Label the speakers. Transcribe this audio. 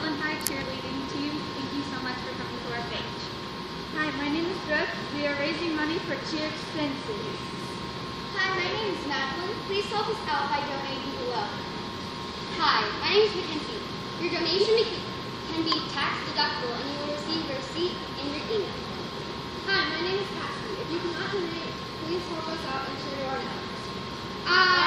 Speaker 1: Rutland High cheerleading team. Thank you so much for coming to our page.
Speaker 2: Hi, my name is Brooke. We are raising money for cheer expenses.
Speaker 3: Hi, my name is Madeline. Please help us out by donating below. Hi, my name is Mackenzie. Your donation can be tax deductible and you will receive a receipt in your email. Hi, my name is Cassie. If you cannot donate, please help us out and share your notes.